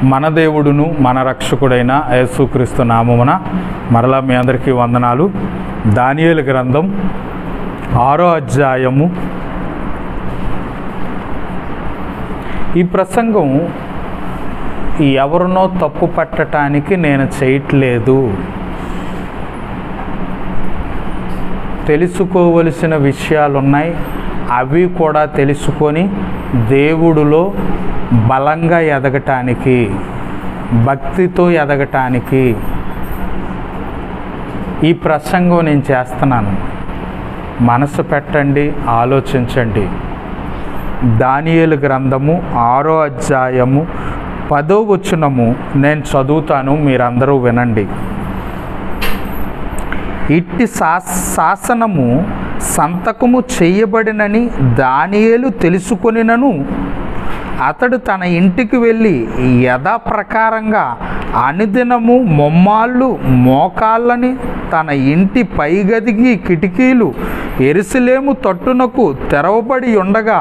మన దేవుడును మన రక్షకుడైన యేసుక్రీస్తు నామమున మరలా మీ అందరికీ వందనాలు. దానియేలు గ్రంథం 6వ అధ్యాయము. ఈ ప్రసంగం ఎవరినో తప్పు పట్టడానికి నేను చేయట్లేదు. తెలుసుకోవలసిన విషయాలున్నాయి, అవి కూడా తెలుసుకొని దేవుడిలో బలంగా ఎదగటానికి, భక్తితో ఎదగటానికి ఈ ప్రసంగం నేను చేస్తున్నాను. మనసు పెట్టండి, ఆలోచించండి. దానియేలు గ్రంథము 6వ అధ్యాయము 10వ వచనము నేను చదువుతాను, మీరందరూ వినండి. ఇట్టి శాసనము సంతకము చేయబడినని దానియేలు తెలుసుకొనినను అతడు తన ఇంటికి వెళ్ళి యథాప్రకారంగా అనుదినము మొమ్మాళ్ళు మోకాళ్ళని తన ఇంటి పైగదికి కిటికీలు యెరూషలేము తట్టునకు తెరవబడి ఉండగా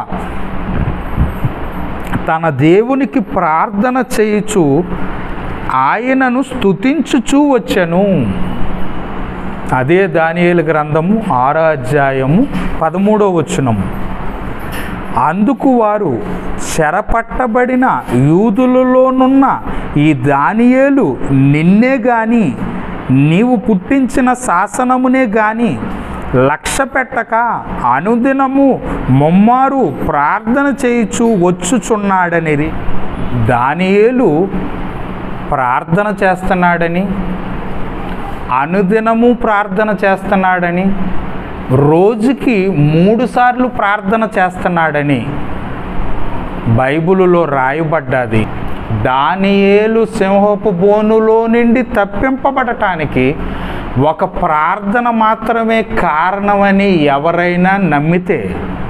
తన దేవునికి ప్రార్థన చేయుచు ఆయనను స్తుతించుచూ వచ్చెను. అదే దానియేలు గ్రంథము 6వ అధ్యాయము 13వ వచనము. అందుకు వారు, చెరపట్టబడిన యూదులలోనున్న ఈ దానియేలు నిన్నే గాని నీవు పుట్టించిన శాసనమునే గాని లక్ష్య పెట్టక అనుదినము మొమ్మారు ప్రార్థన చేయుచు వచ్చుచున్నాడనిరి. దానియేలు ప్రార్థన చేస్తున్నాడని, అనుదినము ప్రార్థన చేస్తున్నాడని, రోజుకి 3 సార్లు ప్రార్థన చేస్తున్నాడని బైబిలులో రాయబడ్డది. దానియేలు సింహపు బోనులో నుండి తప్పింపబడటానికి ఒక ప్రార్థన మాత్రమే కారణమని ఎవరైనా నమ్మితే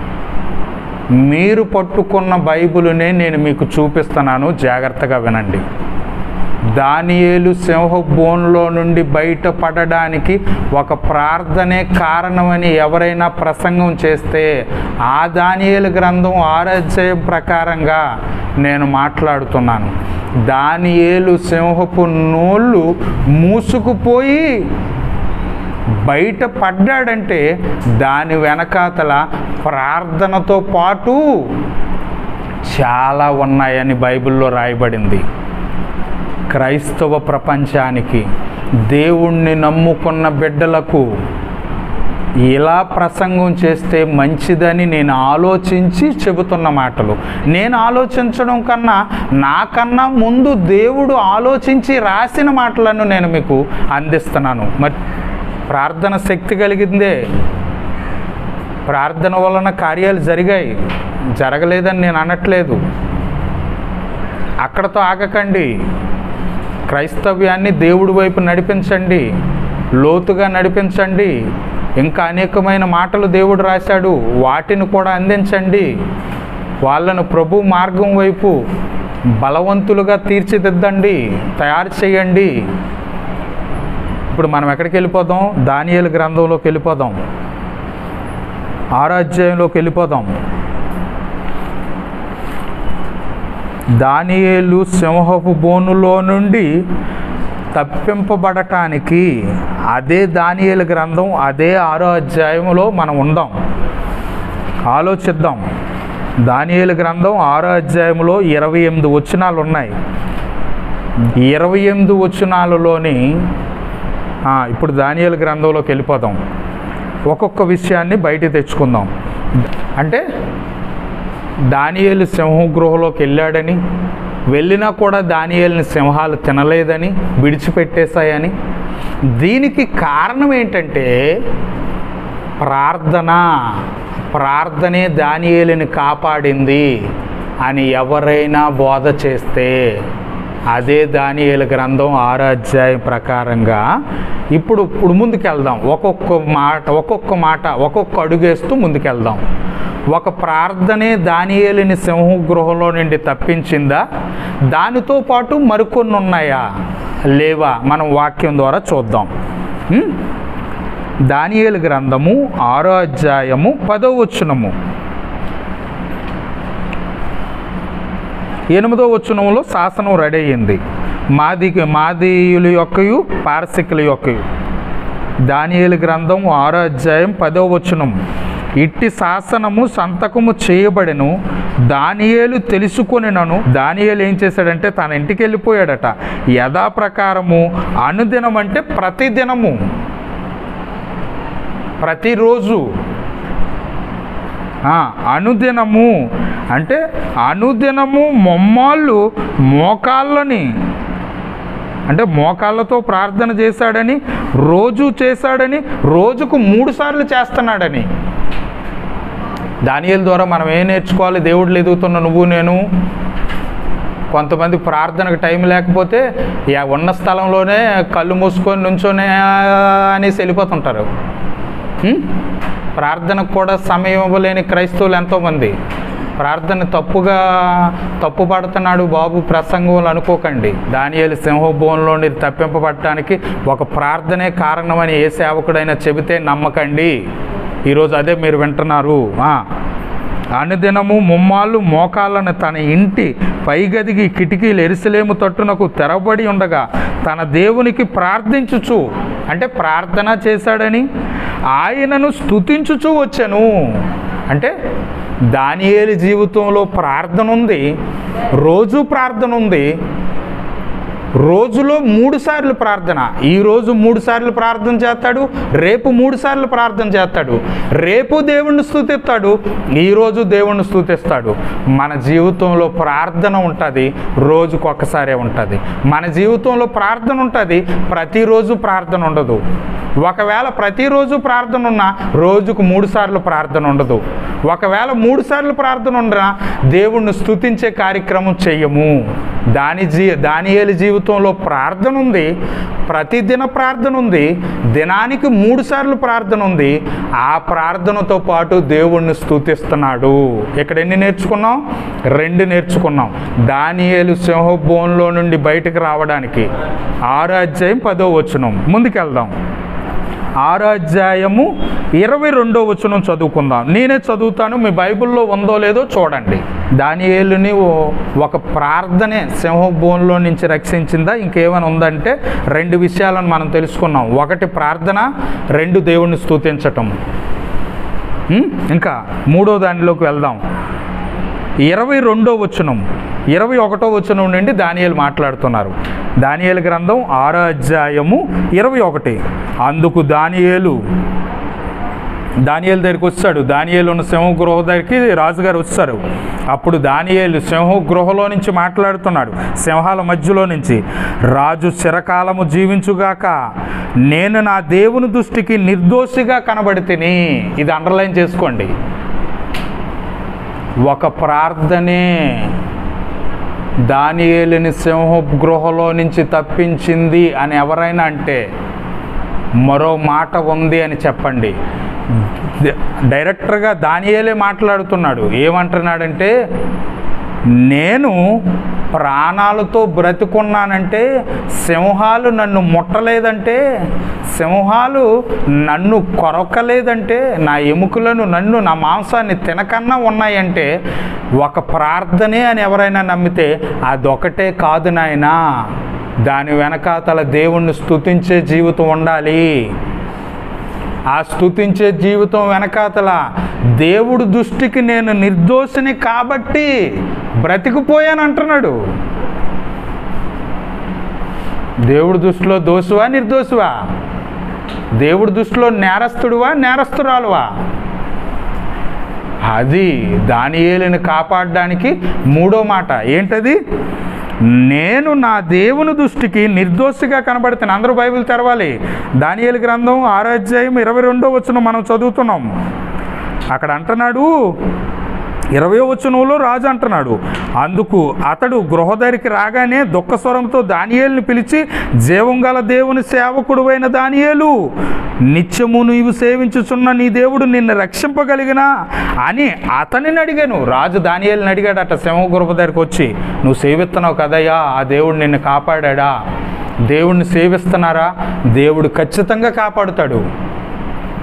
మీరు పట్టుకున్న బైబిలునే నేను మీకు చూపిస్తున్నాను, జాగ్రత్తగా వినండి. దానియేలు సింహపు బోనులో నుండి బయటపడడానికి ఒక ప్రార్థనే కారణమని ఎవరైనా ప్రసంగం చేస్తే ఆ దానియేలు గ్రంథం 6వ అధ్యాయం ప్రకారంగా నేను మాట్లాడుతున్నాను. దానియేలు సింహపు నోళ్ళు మూసుకుపోయి బయట పడ్డాడంటే దాని వెనకాతల ప్రార్థనతో పాటు చాలా ఉన్నాయని బైబిల్లో రాయబడింది. క్రైస్తవ ప్రపంచానికి, దేవుణ్ణి నమ్ముకున్న బిడ్డలకు ఇలా ప్రసంగం చేస్తే మంచిదని నేను ఆలోచించి చెబుతున్న మాటలు. నేను ఆలోచించడం కన్నా నాకన్నా ముందు దేవుడు ఆలోచించి రాసిన మాటలను నేను మీకు అందిస్తున్నాను. మరి ప్రార్థన శక్తి కలిగిందే, ప్రార్థన వలన కార్యాలు జరిగాయి, జరగలేదని నేను అనట్లేదు. అక్కడతో ఆగకండి. క్రైస్తవ్యాన్ని దేవుడి వైపు నడిపించండి, లోతుగా నడిపించండి. ఇంకా అనేకమైన మాటలు దేవుడు రాశాడు, వాటిని కూడా అందించండి. వాళ్ళను ప్రభు మార్గం వైపు బలవంతులుగా తీర్చిదిద్దండి, తయారు చేయండి. ఇప్పుడు మనం ఎక్కడికి వెళ్ళిపోదాం? దానియేలు గ్రంథంలోకి వెళ్ళిపోదాం, 6వ అధ్యాయంలోకి వెళ్ళిపోదాం. దానియేలు సింహపు బోనులో నుండి తప్పింపబడటానికి అదే దానియేలు గ్రంథం అదే 6వ అధ్యాయంలో మనం ఉందాం, ఆలోచిద్దాం. దానియేలు గ్రంథం 6వ అధ్యాయంలో 28 వచనాలు ఉన్నాయి. 28 వచనాలలోని ఇప్పుడు దానియేలు గ్రంథంలోకి వెళ్ళిపోదాం. ఒక్కొక్క విషయాన్ని బయట తెచ్చుకుందాం. అంటే దానియేలు సింహగృహలోకి వెళ్ళాడని, వెళ్ళినా కూడా దానియేలుని సింహాలు తినలేదని, విడిచిపెట్టేశాయని. దీనికి కారణం ఏంటంటే ప్రార్థనే దానియేలుని కాపాడింది అని ఎవరైనా బోధ చేస్తే అదే దానియేలు గ్రంథం 6వ అధ్యాయం ప్రకారంగా ఇప్పుడు ముందుకెళ్దాం. ఒక్కొక్క మాట ఒక్కొక్క అడుగేస్తూ ముందుకెళ్దాం. ఒక ప్రార్థనే దానియేలుని సింహగృహంలో నుండి తప్పించిందా? దానితో పాటు మరికొన్ని ఉన్నాయా, లేవా? మనం వాక్యం ద్వారా చూద్దాం. దానియేలు గ్రంథము 6వ అధ్యాయము 10వ వచనము. 8వ వచనంలో శాసనం రెడీ అయ్యింది. మాదీయుల యొక్కయు పారసికుల యొక్కయు. దానియేలు గ్రంథం 6వ అధ్యాయం 10వ వచనం. ఇట్టి శాసనము సంతకము చేయబడెను, దానియేలు తెలుసుకొనినను. దానియేలు ఏం చేశాడంటే తన ఇంటికి వెళ్ళిపోయాడట. యథాప్రకారము అనుదినం అంటే ప్రతిదినము, ప్రతిరోజు. అనుదినము అంటే అనుదినము మొమ్మాళ్ళు మోకాళ్ళని, అంటే మోకాళ్ళతో ప్రార్థన చేశాడని, రోజు చేశాడని, రోజుకు 3 సార్లు చేస్తున్నాడని. దానియేలు ద్వారా మనం ఏం నేర్చుకోవాలి? దేవుళ్ళు ఎదుగుతున్న నువ్వు నేను. కొంతమంది ప్రార్థనకు టైం లేకపోతే ఉన్న స్థలంలోనే కళ్ళు మూసుకొని నుంచొని అనేసి వెళ్ళిపోతుంటారు. ప్రార్థనకు కూడా సమయం ఇవ్వలేని క్రైస్తవులు ఎంతోమంది. ప్రార్థన తప్పు పడుతున్నాడు బాబు ప్రసంగంలో అనుకోకండి. దానియేలు సింహభూమంలో తప్పింపబడటానికి ఒక ప్రార్థనే కారణమని ఏ సేవకుడైనా చెబితే నమ్మకండి. ఈరోజు అదే మీరు వింటున్నారు. అనుదినము ముమ్మాళ్ళు మోకాళ్ళను తన ఇంటి పైగదికి కిటికీలు యెరూషలేము తట్టునకు తెరబడి ఉండగా తన దేవునికి ప్రార్థించుచు, అంటే ప్రార్థన చేశాడని, ఆయనను స్తుతించుచు వచ్చెను. అంటే దానియేలు జీవితంలో ప్రార్థన ఉంది, రోజు ప్రార్థన ఉంది. రోజులో 3 సార్లు ప్రార్థన. ఈరోజు 3 సార్లు ప్రార్థన చేస్తాడు, రేపు 3 సార్లు ప్రార్థన చేస్తాడు, రేపు దేవుణ్ణి స్తుతిస్తాడు, ఈరోజు దేవుణ్ణి స్తుతిస్తాడు. మన జీవితంలో ప్రార్థన ఉంటుంది, రోజుకు ఒక్కసారే ఉంటుంది. మన జీవితంలో ప్రార్థన ఉంటుంది, ప్రతిరోజు ప్రార్థన ఉండదు. ఒకవేళ ప్రతిరోజు ప్రార్థన ఉన్నా రోజుకు 3 సార్లు ప్రార్థన ఉండదు. ఒకవేళ 3 సార్లు ప్రార్థన ఉన్నా దేవుణ్ణి స్తుతించే కార్యక్రమం చెయ్యము. దానియేలు జీవితంలో ప్రార్థన ఉంది, ప్రతిదిన ప్రార్థన ఉంది, దినానికి 3 సార్లు ప్రార్థన ఉంది. ఆ ప్రార్థనతో పాటు దేవుణ్ణి స్తుతిస్తున్నాడు. ఇక్కడ ఎన్ని నేర్చుకున్నాం? 2 నేర్చుకున్నాం. దానియేలు సింహభూమంలో నుండి బయటకు రావడానికి 6వ అధ్యాయం 10వ వచనం. ముందుకెళ్దాం. 6వ అధ్యాయము 22వ వచనం చదువుకుందాం. నేనే చదువుతాను, మీ బైబిల్లో ఉందో లేదో చూడండి. దానియేలుని ఒక ప్రార్థనే సింహభూమంలో నుంచి రక్షించిందా, ఇంకేమైనా ఉందంటే 2 విషయాలను మనం తెలుసుకున్నాం. 1 ప్రార్థన, 2 దేవుణ్ణి స్తుతించటం. ఇంకా 3వ దానిలోకి వెళ్దాం. 22వ వచనం, 21వ వచనం నుండి దానియేలు మాట్లాడుతున్నారు. దానియేలు గ్రంథం 6వ అధ్యాయము 21. అందుకు దానియేలు దగ్గరికి వచ్చాడు. దానియేలు ఉన్న సింహగృహ దగ్గరికి రాజుగారు వచ్చారు. అప్పుడు దానియేలు సింహగృహలో నుంచి మాట్లాడుతున్నాడు, సింహాల మధ్యలో నుంచి. రాజు చిరకాలము జీవించుగాక, నేను నా దేవుని దృష్టికి నిర్దోషిగా కనబడితిని. ఇది అండర్లైన్ చేసుకోండి. ఒక ప్రార్థనే దానియేలుని సింహగృహలో నుంచి తప్పించింది అని ఎవరైనా అంటే మరో మాట ఉంది అని చెప్పండి. డైరెక్టర్గా దానియేలే మాట్లాడుతున్నాడు. ఏమంటున్నాడంటే, నేను ప్రాణాలతో బ్రతుకున్నానంటే, సింహాలు నన్ను ముట్టలేదంటే, సింహాలు నన్ను కొరకలేదంటే, నా ఎముకలను నా మాంసాన్ని తినకన్నా ఉన్నాయంటే ఒక ప్రార్థనే అని ఎవరైనా నమ్మితే అదొకటే కాదు నాయనా. దాని వెనకాతల దేవుణ్ణి స్తుతించే జీవితం ఉండాలి. ఆ స్తుతించే జీవితం వెనకాతల దేవుడి దృష్టికి నేను నిర్దోషిని కాబట్టి బ్రతికిపోయాను అంటున్నాడు. దేవుడి దృష్టిలో దోషివా నిర్దోషివా? దేవుడి దృష్టిలో నేరస్తుడువా నేరస్తురాలువా? అది దానియేలుని కాపాడడానికి 3వ మాట. ఏంటది? నేను నా దేవుని దృష్టికి నిర్దోషిగా కనబడుతాను. అందరూ బైబిల్ తెరవాలి. దానియేలు గ్రంథం 6వ అధ్యాయం 22వ వచనం మనం చదువుతున్నాం. అక్కడ అంటున్నాడు, 20వ వచనంలో రాజు అంటున్నాడు, అందుకు అతడు గృహ దగ్గరికి రాగానే దుఃఖస్వరంతో దానియేలుని పిలిచి, జీవం గల దేవుని సేవకుడువైన దానియేలు, నిత్యము నీవు సేవించుచున్న నీ దేవుడు నిన్ను రక్షింపగలిగినా అని అతనిని అడిగాను. రాజు దానియేలుని అడిగాడట సింహగృహ దగ్గరికి వచ్చి, నువ్వు సేవిస్తున్నావు కదయ్యా, ఆ దేవుడు నిన్ను కాపాడా? దేవుడిని సేవిస్తున్నారా? దేవుడు ఖచ్చితంగా కాపాడుతాడు.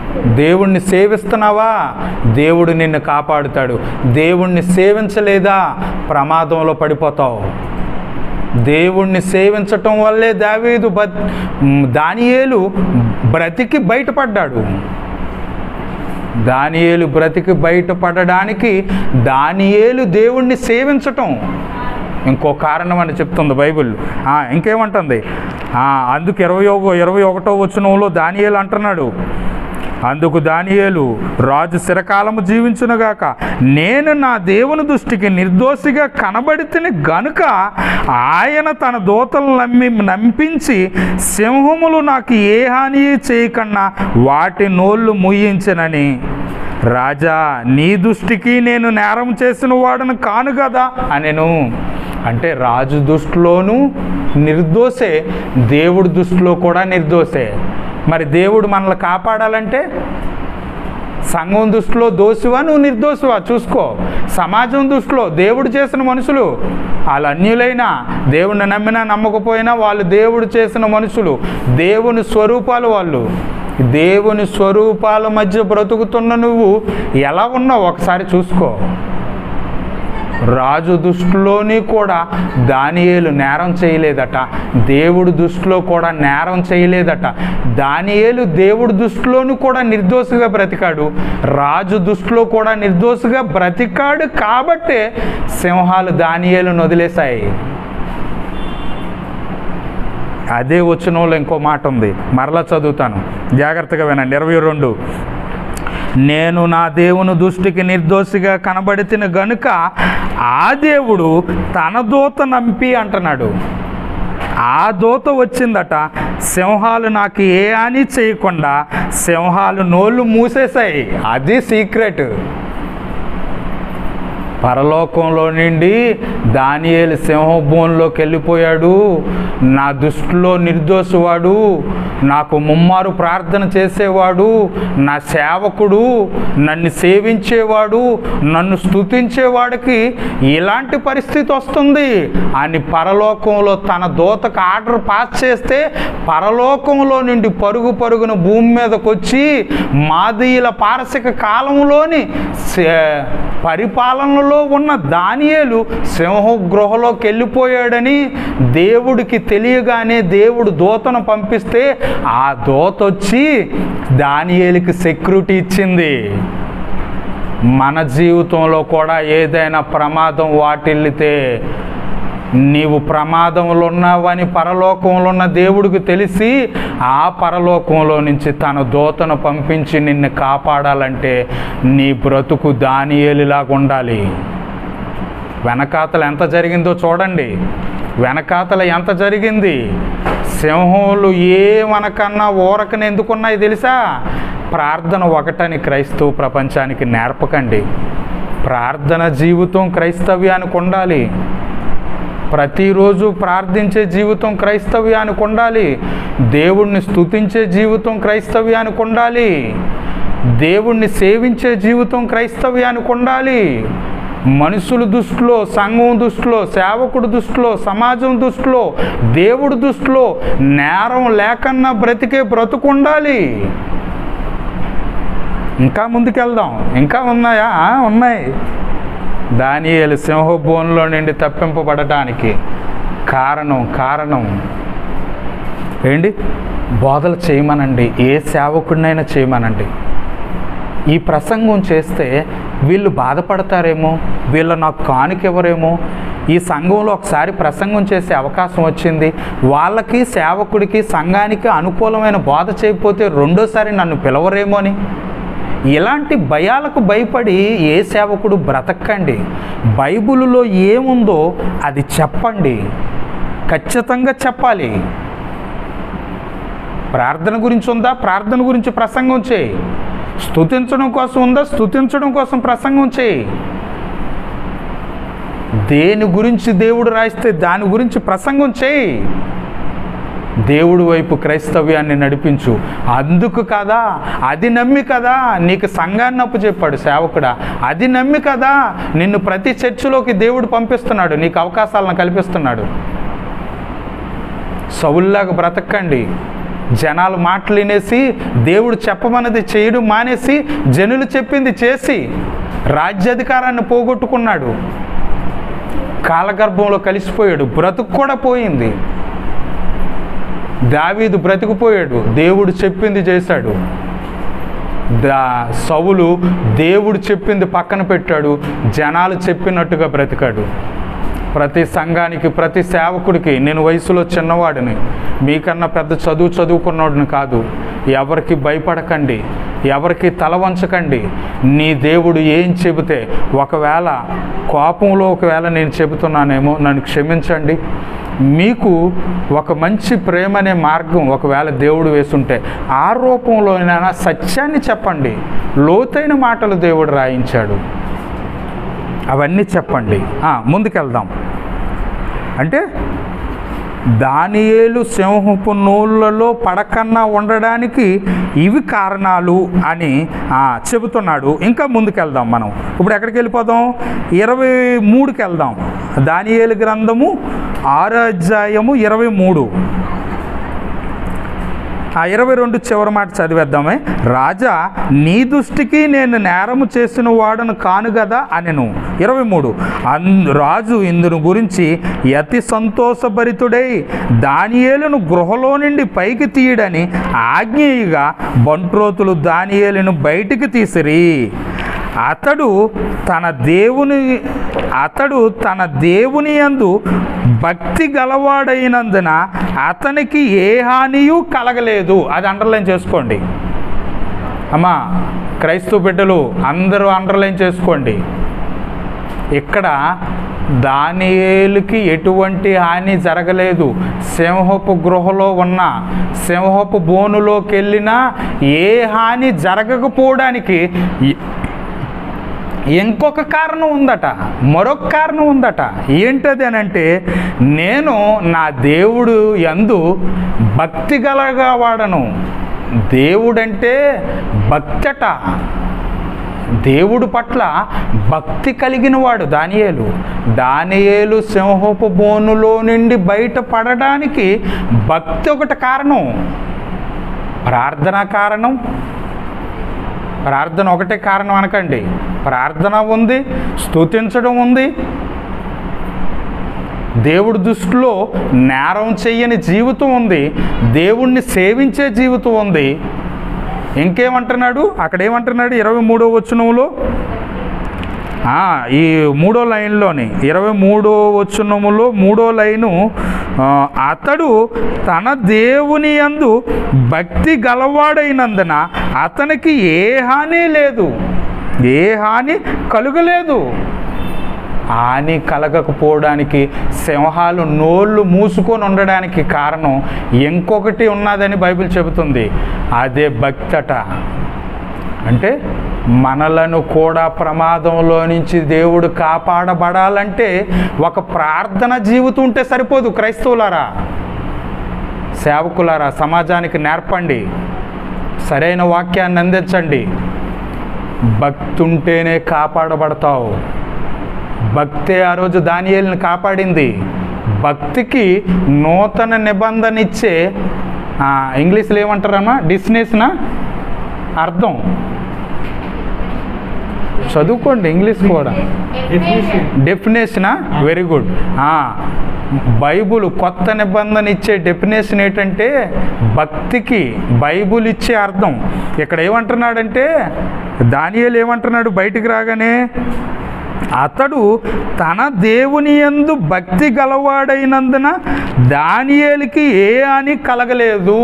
దేవుణ్ణి సేవిస్తున్నావా, దేవుడు నిన్ను కాపాడుతాడు. దేవుణ్ణి సేవించలేదా, ప్రమాదంలో పడిపోతావు. దేవుణ్ణి సేవించటం వల్లే దానియేలు బ్రతికి బయటపడ్డాడు. దానియేలు బ్రతికి బయటపడడానికి దానియేలు దేవుణ్ణి సేవించటం ఇంకో కారణం అని చెప్తుంది బైబిల్. ఇంకేమంటుంది, అందుకు 21వ వచనంలో దానియేలు అంటున్నాడు, అందుకు దానియేలు, రాజు చిరకాలము జీవించునుగాక, నేను నా దేవుని దృష్టికి నిర్దోషిగా కనబడితిని గనుక ఆయన తన దూతలను నంపించి సింహములు నాకు ఏ హాని చేయకుండా వాటి నోళ్ళు మూయించనని. రాజా, నీ దృష్టికి నేను నేరం చేసిన వాడను కాను కదా అనెను. అంటే రాజు దృష్టిలోనూ నిర్దోషే, దేవుడి దృష్టిలో కూడా నిర్దోషే. మరి దేవుడు మనల్ని కాపాడాలంటే సంఘం దృష్టిలో దోషివా, నువ్వు నిర్దోషివా చూసుకో. సమాజం దృష్టిలో దేవుడు చేసిన మనుషులు వాళ్ళు అన్యులైనా, దేవుడిని నమ్మినా నమ్మకపోయినా వాళ్ళు దేవుడు చేసిన మనుషులు, దేవుని స్వరూపాలు వాళ్ళు. దేవుని స్వరూపాల మధ్య బ్రతుకుతున్న నువ్వు ఎలా ఉన్నావు ఒకసారి చూసుకో. రాజు దృష్టిలోని కూడా దానియేలు నేరం చేయలేదట, దేవుడి దృష్టిలో కూడా నేరం చేయలేదట. దానియేలు దేవుడి దృష్టిలోనూ కూడా నిర్దోషిగా బ్రతికాడు, రాజు దృష్టిలో కూడా నిర్దోషిగా బ్రతికాడు. కాబట్టే సింహాలు దానియేలును వదిలేశాయి. అదే వచనంలో ఇంకో మాట ఉంది, మరలా చదువుతాను, జాగ్రత్తగా వినండి. 22, నేను నా దేవుని దృష్టికి నిర్దోషిగా కనబడితిన గనుక ఆ దేవుడు తన దూత నంపి అంటున్నాడు. ఆ దూత వచ్చిందట, సింహాలు నాకు ఏ హాని చేయకుండా సింహాలు నోళ్ళు మూసేశాయి. అది సీక్రెట్. పరలోకంలో నుండి దానియేలు సింహభూమిలోకి వెళ్ళిపోయాడు. నా దృష్టిలో నిర్దోషివాడు, నాకు ముమ్మారు ప్రార్థన చేసేవాడు, నా సేవకుడు, నన్ను సేవించేవాడు, నన్ను స్తుతించేవాడికి ఇలాంటి పరిస్థితి వస్తుంది అని పరలోకంలో తన దూతకు ఆర్డర్ పాస్ చేస్తే పరలోకంలో నుండి పరుగు పరుగున భూమి మీదకి వచ్చి మాదీయుల పారసిక కాలంలోని పరిపాలనలో ఉన్న దానియేలు సింహగృహలోకి వెళ్ళిపోయాడని దేవుడికి తెలియగానే దేవుడు దూతను పంపిస్తే ఆ దూత వచ్చి దానియేలుకి సెక్యూరిటీ ఇచ్చింది. మన జీవితంలో కూడా ఏదైనా ప్రమాదం వాటిల్లితే నీవు ప్రమాదంలో ఉన్నావని పరలోకంలో ఉన్న దేవుడికి తెలిసి ఆ పరలోకంలో నుంచి తన దూతను పంపించి నిన్ను కాపాడాలంటే నీ బ్రతుకు దానియేలులాగా ఉండాలి. వెనకాతల ఎంత జరిగిందో చూడండి, వెనకాతల ఎంత జరిగింది. సింహములు ఏమనకన్నా ఊరకన ఎందుకున్నాయి తెలుసా? ప్రార్థన ఒకటని క్రైస్తవ ప్రపంచానికి నేర్పకండి. ప్రార్థన జీవితం క్రైస్తవ్యానికి ఉండాలి. ప్రతిరోజు ప్రార్థించే జీవితం క్రైస్తవ్యానికి ఉండాలి. దేవుణ్ణి స్తుతించే జీవితం క్రైస్తవ్యానికి ఉండాలి. దేవుణ్ణి సేవించే జీవితం క్రైస్తవ్యానికి ఉండాలి. మనుషుల దృష్టిలో, సంఘం దృష్టిలో, సేవకుడి దృష్టిలో, సమాజం దృష్టిలో, దేవుడి దృష్టిలో నేరం లేకన్నా బ్రతికే బ్రతుకు ఉండాలి. ఇంకా ముందుకెళ్దాం. ఇంకా ఉన్నాయా? ఉన్నాయి. దానియేలు సింహభూమిలో నుండి తప్పింపబడటానికి కారణం ఏంటి? బోధలు చేయమనండి, ఏ సేవకుడినైనా చేయమనండి. ఈ ప్రసంగం చేస్తే వీళ్ళు బాధపడతారేమో, వీళ్ళు నాకు కానుకెవరేమో, ఈ సంఘంలో ఒకసారి ప్రసంగం చేసే అవకాశం వచ్చింది, వాళ్ళకి సేవకుడికి సంఘానికి అనుకూలమైన బోధ చేయకపోతే రెండోసారి నన్ను పిలవరేమో అని ఇలాంటి భయాలకు భయపడి ఏ సేవకుడు బ్రతకండి. బైబిలులో ఏముందో అది చెప్పండి, ఖచ్చితంగా చెప్పాలి. ప్రార్థన గురించి ఉందా? ప్రార్థన గురించి ప్రసంగం చేయి. స్తుతించడం కోసం ఉందా? స్తుతించడం కోసం ప్రసంగం చేయి. దేని గురించి దేవుడు రాయిస్తే దాని గురించి ప్రసంగం చేయి. దేవుడి వైపు క్రైస్తవ్యాన్ని నడిపించు. అందుకు కదా, అది నమ్మి కదా నీకు సంఘాన్ని అప్పు చెప్పాడు సేవకుడా. అది నమ్మి కదా నిన్ను ప్రతి చర్చిలోకి దేవుడు పంపిస్తున్నాడు, నీకు అవకాశాలను కల్పిస్తున్నాడు. సౌలులాగా బ్రతకండి, జనాలు మాటలు వినేసి దేవుడు చెప్పమన్నది చేయడం మానేసి జనులు చెప్పింది చేసి రాజ్యాధికారాన్ని పోగొట్టుకున్నాడు. కాలగర్భంలో కలిసిపోయాడు. బ్రతుకు కూడా పోయింది. దావీదు బ్రతికిపోయాడు, దేవుడు చెప్పింది చేశాడు. సౌలు దేవుడు చెప్పింది పక్కన పెట్టాడు, జనాలు చెప్పినట్టుగా బ్రతికాడు. ప్రతి సంఘానికి, ప్రతి సేవకుడికి, నేను వయసులో చిన్నవాడిని, మీకన్నా పెద్ద చదువుకున్నవాడిని కాదు, ఎవరికి భయపడకండి, ఎవరికి తల వంచకండి. నీ దేవుడు ఏం చెబితే, ఒకవేళ కోపంలో ఒకవేళ నేను చెబుతున్నానేమో నన్ను క్షమించండి. మీకు ఒక మంచి ప్రేమ అనే మార్గం ఒకవేళ దేవుడు వేసుంటే ఆ రూపంలోనైనా సత్యాన్ని చెప్పండి. లోతైన మాటలు దేవుడు రాయించాడు, అవన్నీ చెప్పండి. ముందుకెళ్దాం. అంటే దానియేలు సింహపు నోళ్ళలో పడకన్నా ఉండడానికి ఇవి కారణాలు అని చెబుతున్నాడు. ఇంకా ముందుకెళ్దాం. మనం ఇప్పుడు ఎక్కడికి వెళ్ళిపోదాం? 23కి వెళ్దాం. దానియేలు గ్రంథము 6వ అధ్యాయము 23. 22 చివరి మాట చదివేద్దామే. రాజా, నీ దృష్టికి నేను నేరము చేసిన వాడను కాను కదా అనెను. 23 రాజు ఇందును గురించి అతి సంతోషభరితుడై దానియేలును గృహలో నుండి పైకి తీయడని ఆజ్ఞేయగా బంట్రోతులు దానియేలును బయటికి తీసిరి. అతడు తన దేవుని యందు భక్తి గలవాడైనందున అతనికి ఏ హానియు కలగలేదు. అది అండర్లైన్ చేసుకోండి అమ్మా, క్రైస్తవ బిడ్డలు అందరూ అండర్లైన్ చేసుకోండి. ఇక్కడ దానియేలుకి ఎటువంటి హాని జరగలేదు. సింహపు గృహలో ఉన్న, సింహపు బోనులోకి వెళ్ళినా ఏ హాని జరగకపోవడానికి ఇంకొక కారణం ఉందట, మరొక కారణం ఉందట. ఏంటది అని అంటే, నేను నా దేవుడు యందు భక్తి గలవాడను. దేవుడంటే భక్తట, దేవుడు పట్ల భక్తి కలిగిన వాడు దానియేలు సింహపు బోనులో నుండి బయటపడడానికి భక్తి ఒకటి కారణం, ప్రార్థన కారణం. ప్రార్థన ఒకటే కారణం అనకండి, ప్రార్థన ఉంది, స్తుతించడం ఉంది, దేవుడి దృష్టిలో నేరం చెయ్యని జీవితం ఉంది, దేవుణ్ణి సేవించే జీవితం ఉంది. ఇంకేమంటున్నాడు అక్కడ? ఏమంటున్నాడు 23వ వచనంలో? ఈ 3వ లైన్లోని 23వ వచనములో 3వ లైను, అతడు తన దేవుని యందు భక్తి గలవాడైనందున అతనికి ఏ హాని లేదు, ఏ హాని కలుగలేదు. హాని కలగకపోవడానికి, సింహాలు నోళ్ళు మూసుకొని ఉండడానికి కారణం ఇంకొకటి ఉన్నదని బైబిల్ చెబుతుంది. అదే భక్తట. అంటే మనలను కూడా ప్రమాదంలో నుంచి దేవుడు కాపాడబడాలంటే ఒక ప్రార్థన జీవితం ఉంటే సరిపోదు. క్రైస్తవులారా, సేవకులారా, సమాజానికి నేర్పండి, సరైన వాక్యాన్ని అందించండి. భక్తి ఉంటేనే కాపాడబడతావు. భక్తే ఆ రోజు దానియేలుని కాపాడింది. భక్తికి నూతన నిబంధన ఇచ్చే, ఇంగ్లీష్లో ఏమంటారమ్మా, డిస్నేషనా అర్థం? చదువుకోండి ఇంగ్లీష్ కూడా. డెఫినేషనా? Very good. బైబుల్ కొత్త నిబంధన ఇచ్చే డెఫినేషన్ ఏంటంటే భక్తికి బైబుల్ ఇచ్చే అర్థం. ఇక్కడ ఏమంటున్నాడంటే, దానియేలు ఏమంటున్నాడు బయటికి రాగానే? అతడు తన దేవుని యందు భక్తి గలవాడైనందున దానియేలుకి ఏ హాని కలగలేదు.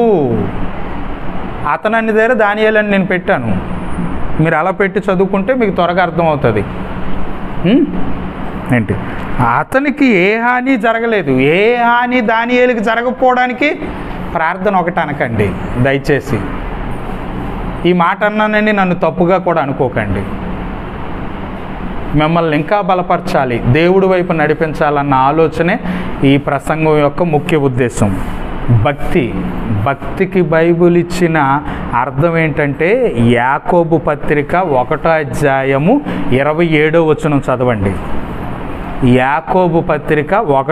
అతనని దగ్గర దానియేలు అని నేను పెట్టాను. మీరు అలా పెట్టి చదువుకుంటే మీకు త్వరగా అర్థమవుతుంది. ఏంటి? అతనికి ఏ హాని జరగలేదు. ఏ హాని దానియేలుకి జరగకపోవడానికి ప్రార్థన ఒకటి అనకండి దయచేసి. ఈ మాట అన్నానని నన్ను తప్పుగా కూడా అనుకోకండి. మిమ్మల్ని ఇంకా బలపరచాలి, దేవుడి వైపు నడిపించాలన్న ఆలోచనే ఈ ప్రసంగం యొక్క ముఖ్య ఉద్దేశం. భక్తికి బైబిల్ ఇచ్చిన అర్థం ఏంటంటే, యాకోబు పత్రిక 1వ అధ్యాయము 27వ వచనం చదవండి. యాకోబు పత్రిక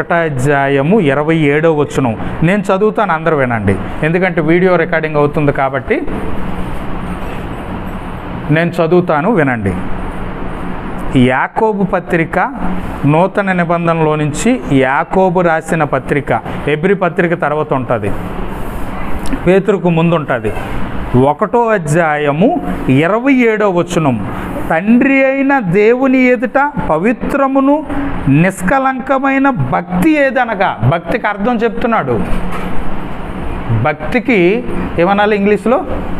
1:27 నేను చదువుతాను, అందరూ వినండి. ఎందుకంటే వీడియో రికార్డింగ్ అవుతుంది కాబట్టి నేను చదువుతాను, వినండి. యాకోబు పత్రిక నూతన నిబంధనలో నుంచి యాకోబు రాసిన పత్రిక, హెబ్రీ పత్రిక తర్వాత ఉంటుంది, పేతురుకు ముందు ఉంటుంది. 1:27 తండ్రి అయిన దేవుని ఎదుట పవిత్రమును నిష్కలంకమైన భక్తి ఏదనగా, భక్తికి అర్థం చెప్తున్నాడు. భక్తికి ఏమనాలి ఇంగ్లీష్లో?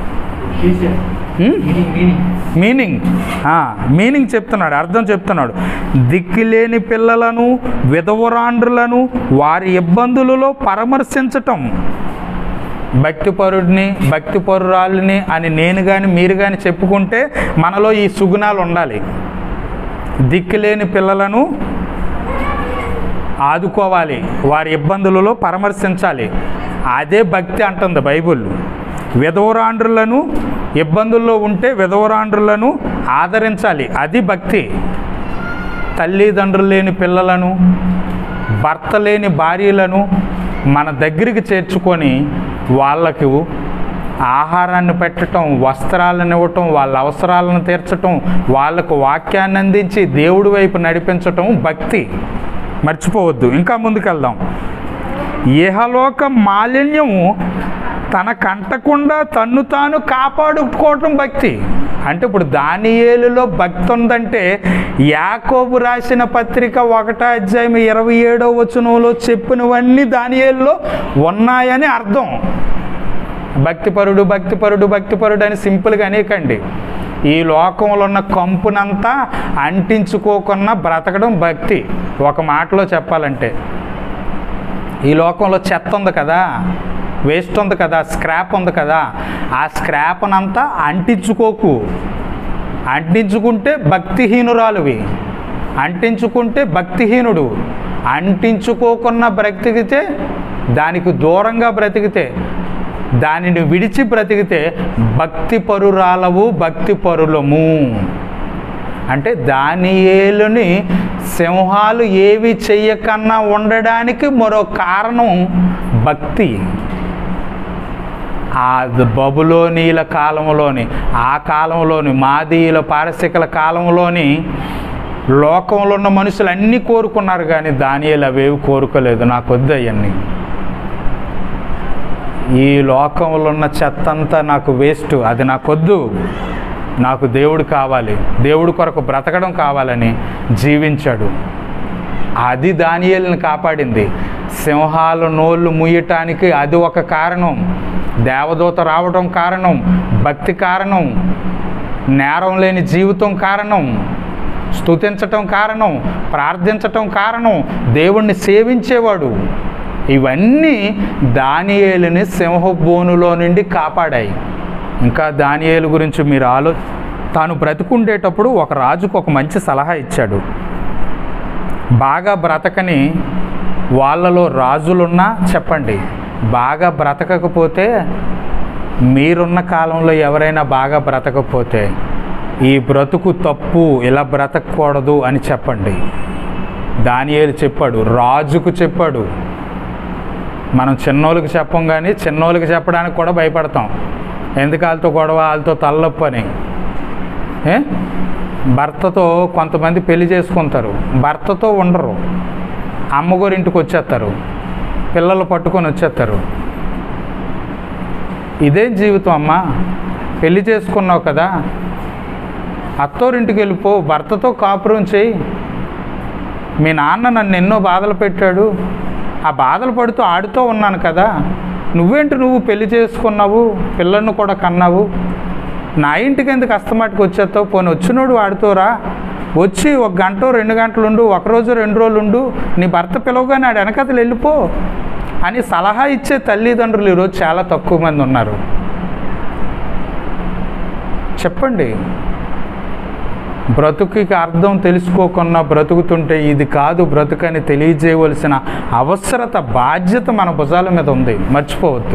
మీనింగ్ చెప్తున్నాడు, అర్థం చెప్తున్నాడు. దిక్కులేని పిల్లలను, విధవరాండ్రులను వారి ఇబ్బందులలో పరామర్శించటం. భక్తిపరుడిని, భక్తిపరురాలిని అని నేను కానీ మీరు కానీ చెప్పుకుంటే మనలో ఈ సుగుణాలు ఉండాలి. దిక్కులేని పిల్లలను ఆదుకోవాలి, వారి ఇబ్బందులలో పరామర్శించాలి. అదే భక్తి అంటుంది బైబిల్. విధవరాండ్రులను, ఇబ్బందుల్లో ఉంటే విధవరాండ్రులను ఆదరించాలి, అది భక్తి. తల్లిదండ్రులు లేని పిల్లలను, భర్త లేని భార్యలను మన దగ్గరికి చేర్చుకొని వాళ్ళకు ఆహారాన్ని పెట్టడం, వస్త్రాలను ఇవ్వటం, వాళ్ళ అవసరాలను తీర్చటం, వాళ్ళకు వాక్యాన్ని అందించి దేవుడి వైపు నడిపించటం భక్తి. మర్చిపోవద్దు. ఇంకా ముందుకెళ్దాం. ఇహలోక మాలిన్యము తన కంటకుండా తన్ను తాను కాపాడుకోవటం భక్తి. అంటే ఇప్పుడు దానియేలులో భక్తి ఉందంటే యాకోబు రాసిన పత్రిక 1:27 చెప్పినవన్నీ దానియేలులో ఉన్నాయని అర్థం. భక్తిపరుడు భక్తిపరుడు భక్తిపరుడు అని సింపుల్గా అనేకండి. ఈ లోకంలో ఉన్న కంపునంతా అంటించుకోకుండా బ్రతకడం భక్తి. ఒక మాటలో చెప్పాలంటే ఈ లోకంలో చెత్త ఉంది కదా, వేస్ట్ ఉంది కదా, స్క్రాప్ ఉంది కదా, ఆ స్క్రాప్నంతా అంటించుకోకు. అంటించుకుంటే భక్తిహీనురాలువి, అంటించుకుంటే భక్తిహీనుడు. అంటించుకోకున్న బ్రతికితే, దానికి దూరంగా బ్రతికితే, దానిని విడిచి బ్రతికితే భక్తిపరురాలవు, భక్తిపరులము. అంటే దానియేలుని సింహాలు ఏవి చెయ్యకన్నా ఉండడానికి మరో కారణం భక్తి. ఆ బబులోనీల కాలంలోని, ఆ కాలంలోని మాదీయుల పారసికుల కాలంలోని లోకంలో ఉన్న మనుషులు అన్నీ కోరుకున్నారు, కానీ దానియేలు అవేవి కోరుకోలేదు. నాకు వద్దు అవన్నీ, ఈ లోకంలో ఉన్న చెత్త అంతా నాకు వేస్ట్, అది నాకొద్దు, నాకు దేవుడు కావాలి, దేవుడి కొరకు బ్రతకడం కావాలని జీవించాడు. అది దానియేలుని కాపాడింది. సింహాల నోళ్ళు ముయ్యటానికి అది ఒక కారణం, దేవదూత రావడం కారణం, భక్తి కారణం, నేరం లేని జీవితం కారణం, స్తుతించటం కారణం, ప్రార్థించటం కారణం, దేవుణ్ణి సేవించేవాడు. ఇవన్నీ దానియేలుని సింహబోనులో నుండి కాపాడాయి. ఇంకా దానియేలు గురించి మీరు తాను బ్రతికుండేటప్పుడు ఒక రాజుకు ఒక మంచి సలహా ఇచ్చాడు. బాగా బ్రతకని వాళ్ళలో రాజులున్నా చెప్పండి, బాగా బ్రతకకపోతే, మీరున్న కాలంలో ఎవరైనా బాగా బ్రతకపోతే ఈ బ్రతుకు తప్పు, ఇలా బ్రతకూడదు అని చెప్పండి. దానియేలు చెప్పాడు, రాజుకు చెప్పాడు. మనం చిన్నోళ్ళకి చెప్పం, కానీ చిన్నోళ్ళకి చెప్పడానికి కూడా భయపడతాం. ఎందుకు వాళ్ళతో గొడవ, వాళ్ళతో తలనొప్పి అని. భర్తతో కొంతమంది పెళ్లి చేసుకుంటారు, భర్తతో ఉండరు, అమ్మగారింటికి వచ్చేస్తారు, పిల్లలు పట్టుకొని వచ్చేస్తారు. ఇదే జీవితం అమ్మా. పెళ్లి చేసుకున్నావు కదా, అత్తోరింటికి వెళ్ళిపో, భర్తతో కాపురం చేయి. మీ నాన్న నన్ను ఎన్నో బాధలు పెట్టాడు, ఆ బాధలు పడుతూ ఆడుతూ ఉన్నాను కదా, నువ్వేంటి నువ్వు పెళ్లి చేసుకున్నావు, పిల్లలను కూడా కన్నావు, నా ఇంటికి ఎందుకు అస్తమాటికి వచ్చేస్తావు? పోనీ వచ్చినోడు ఆడుతోరా, వచ్చి 1 గంట 2 గంటలు ఉండు, ఒకరోజు 2 రోజులు ఉండు, నీ భర్త పిలవగానే ఆడు వెనకతలు వెళ్ళిపో అని సలహా ఇచ్చే తల్లిదండ్రులు ఈరోజు చాలా తక్కువ మంది ఉన్నారు. చెప్పండి. బ్రతుకుకి అర్థం తెలుసుకోకుండా బ్రతుకుతుంటే ఇది కాదు బ్రతుకని తెలియజేయవలసిన అవసరత, బాధ్యత మన భుజాల మీద ఉంది. మర్చిపోవద్దు.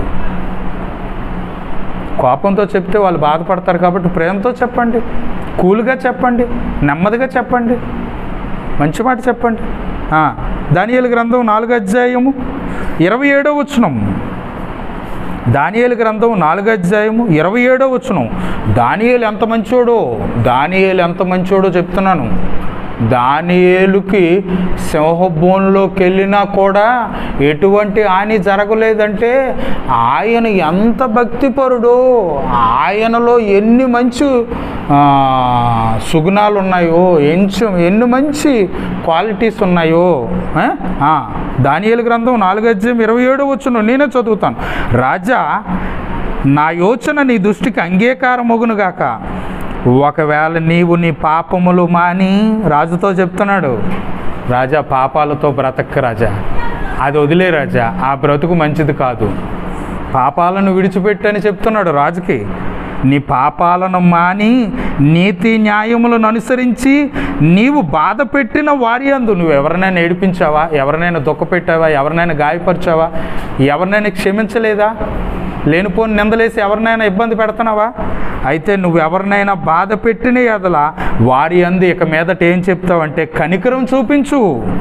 కోపంతో చెప్తే వాళ్ళు బాధపడతారు కాబట్టి ప్రేమతో చెప్పండి, కూల్గా చెప్పండి, నెమ్మదిగా చెప్పండి, మంచి మాట చెప్పండి. దానియేలు గ్రంథం 4వ అధ్యాయము 27వ వచనం. దానియేలు గ్రంథం 4వ అధ్యాయము 27వ వచనం. దానియేలు ఎంత మంచోడో చెప్తున్నాను. దానియేలుకి సింహబోన్లోకి వెళ్ళినా కూడా ఎటువంటి హాని జరగలేదంటే ఆయన ఎంత భక్తిపరుడో, ఆయనలో ఎన్ని మంచి సుగుణాలు ఉన్నాయో, ఎన్ని మంచి క్వాలిటీస్ ఉన్నాయో. దానియేలు గ్రంథం 4వ అధ్యాయం 27వ వచనం నేనే చదువుతాను. రాజా, నా యోచన నీ దృష్టికి అంగీకారమగునుగాక. ఒకవేళ నీవు నీ పాపములు మాని, రాజుతో చెప్తున్నాడు, రాజా పాపాలతో బ్రతక్క రాజా, అది వదిలే రాజా, ఆ బ్రతుకు మంచిది కాదు, పాపాలను విడిచిపెట్టని చెప్తున్నాడు రాజుకి. నీ పాపాలను మాని నీతి న్యాయములను అనుసరించి నీవు బాధ పెట్టిన వారి యందు నువ్వు ఎవరినైనా ఏడిపించావా, ఎవరినైనా దుఃఖపెట్టావా, ఎవరినైనా గాయపరిచావా, ఎవరినైనా క్షమించలేదా, లేనిపోని నిందలేసి ఎవరినైనా ఇబ్బంది పెడుతున్నావా? అయితే నువ్వు ఎవరినైనా బాధ పెట్టిన ఎదల వారి యందు ఇక మీదట ఏం చెప్తావంటే కనికరం చూపించు,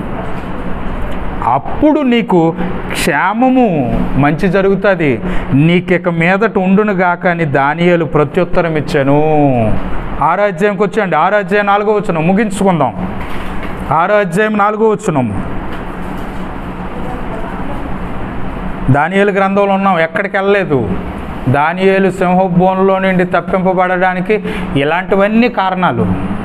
అప్పుడు నీకు క్షేమము మంచి జరుగుతుంది, నీకిక మీదట ఉండునుగాక అని దానియేలు ప్రత్యుత్తరం ఇచ్చాను. 6వ అధ్యాయంకి వచ్చేయండి. 6వ అధ్యాయం 4వ వచనం ముగించుకుందాం. 6వ అధ్యాయం 4వ వచనం. దానియేలు గ్రంథంలో ఉన్నాం, ఎక్కడికి వెళ్ళలేదు. దానియేలు సింహబోన్లో నుండి తప్పింపబడడానికి ఇలాంటివన్నీ కారణాలు.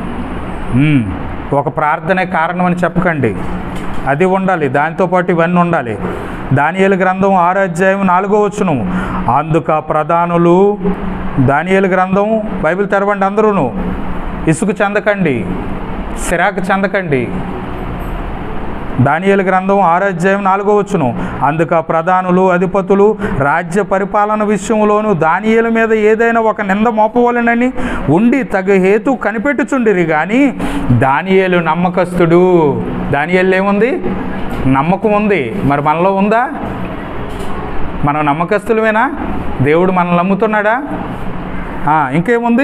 ఒక ప్రార్థనే కారణం అని చెప్పకండి, అది ఉండాలి, దాంతోపాటు ఇవన్నీ ఉండాలి. దానియేలు గ్రంథం 6వ అధ్యాయం 4వ వచనం. అందుక ప్రధానులు, దానియేలు గ్రంథం బైబిల్ తెరవండి అందరూను, ఇసుకు చెందకండి, సిరాకు చెందకండి. దానియేలు గ్రంథం 6వ అధ్యాయం 4వ వచనం. అందుక ప్రధానులు, అధిపతులు రాజ్య పరిపాలన విషయంలోనూ దానియేలు మీద ఏదైనా ఒక నింద మోపవలెనని ఉండి తగు హేతు కనిపెట్టుచుండిరి. కానీ దానియేలు నమ్మకస్తుడు. దానియేలు ఏముంది? నమ్మకం ఉంది. మరి మనలో ఉందా? మనం నమ్మకస్తులమేనా? దేవుడు మనల్ని నమ్ముతున్నాడా? ఇంకేముంది?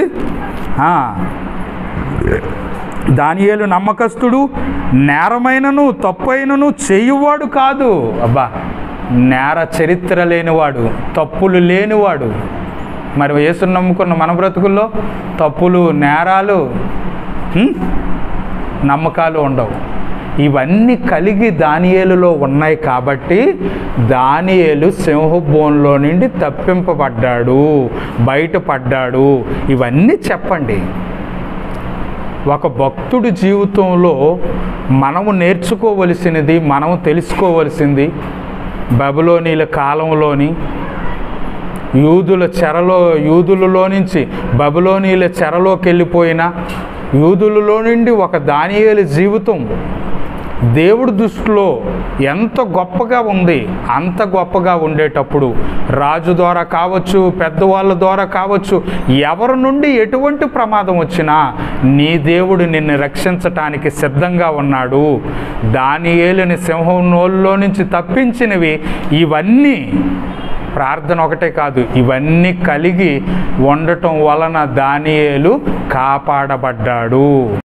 దానియేలు నమ్మకస్తుడు, నేరమైనను తప్పైనను చేయువాడు కాదు. అబ్బా, నేర చరిత్ర లేనివాడు, తప్పులు లేనివాడు. మరి యేసుని నమ్ముకున్న మన బ్రతుకుల్లో తప్పులు, నేరాలు, నమ్మకాలు ఉండవు. ఇవన్నీ కలిగి దానియేలులో ఉన్నాయి కాబట్టి దానియేలు సింహబోన్లో నుండి తప్పింపబడ్డాడు, బయటపడ్డాడు. ఇవన్నీ చెప్పండి. ఒక భక్తుడి జీవితంలో మనము నేర్చుకోవలసినది, మనము తెలుసుకోవలసింది, బబులోనీల కాలంలోని యూదులలో నుంచి బబులోనీల చెరలోకి వెళ్ళిపోయిన యూదులలో నుండి ఒక దానియేలు జీవితం దేవుడి దృష్టిలో ఎంత గొప్పగా ఉంది. అంత గొప్పగా ఉండేటప్పుడు రాజు ద్వారా కావచ్చు, పెద్దవాళ్ళ ద్వారా కావచ్చు, ఎవరి నుండి ఎటువంటి ప్రమాదం వచ్చినా నీ దేవుడు నిన్ను రక్షించటానికి సిద్ధంగా ఉన్నాడు. దానియేలుని సింహం నోళ్ళలో నుంచి తప్పించినవి ఇవన్నీ ప్రార్థన ఒకటే కాదు, ఇవన్నీ కలిగి ఉండటం వలన దానియేలు కాపాడబడ్డాడు.